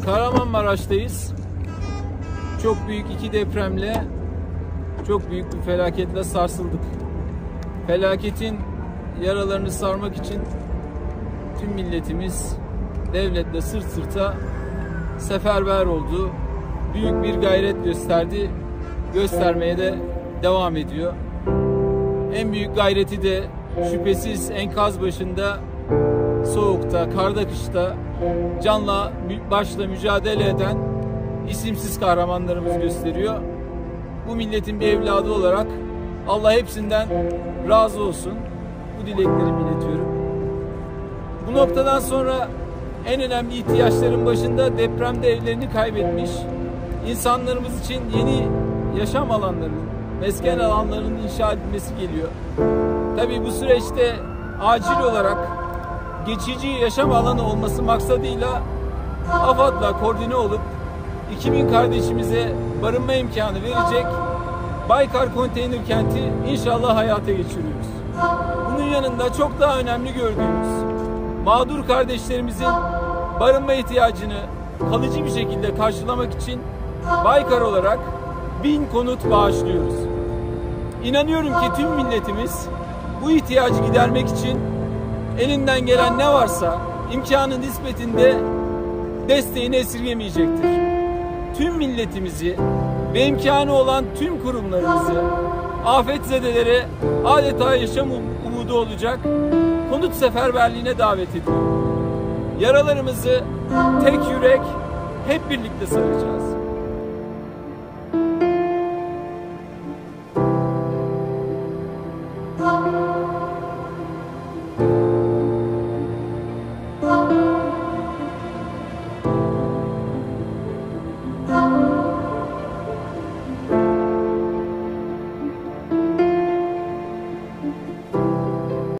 Kahramanmaraş'tayız. Çok büyük iki depremle, çok büyük bir felaketle sarsıldık. Felaketin yaralarını sarmak için tüm milletimiz devletle sırt sırta seferber oldu. Büyük bir gayret gösterdi. Göstermeye de devam ediyor. En büyük gayreti de şüphesiz enkaz başında, soğukta, karda, kışta canla başla mücadele eden isimsiz kahramanlarımız gösteriyor. Bu milletin bir evladı olarak Allah hepsinden razı olsun. Bu dileklerimi iletiyorum. Bu noktadan sonra en önemli ihtiyaçların başında depremde evlerini kaybetmiş insanlarımız için yeni yaşam alanlarının, mesken alanlarının inşa edilmesi geliyor. Tabii bu süreçte acil olarak geçici yaşam alanı olması maksadıyla AFAD'la koordine olup 2000 kardeşimize barınma imkanı verecek Baykar Konteyner Kenti inşallah hayata geçiriyoruz. Bunun yanında çok daha önemli gördüğümüz mağdur kardeşlerimizin barınma ihtiyacını kalıcı bir şekilde karşılamak için Baykar olarak 1000 konut bağışlıyoruz. İnanıyorum ki tüm milletimiz bu ihtiyacı gidermek için elinden gelen ne varsa imkanı nispetinde desteğini esirgemeyecektir. Tüm milletimizi ve imkanı olan tüm kurumlarımızı afetzedelere adeta yaşam umudu olacak konut seferberliğine davet ediyorum. Yaralarımızı tek yürek hep birlikte saracağız.